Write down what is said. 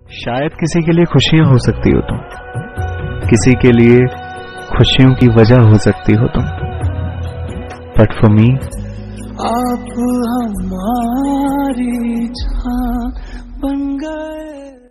शायद किसी के लिए खुशियां हो सकती हो तुम, किसी के लिए खुशियों की वजह हो सकती हो तुम, बट फॉर मी आप हमारी जान बन गए।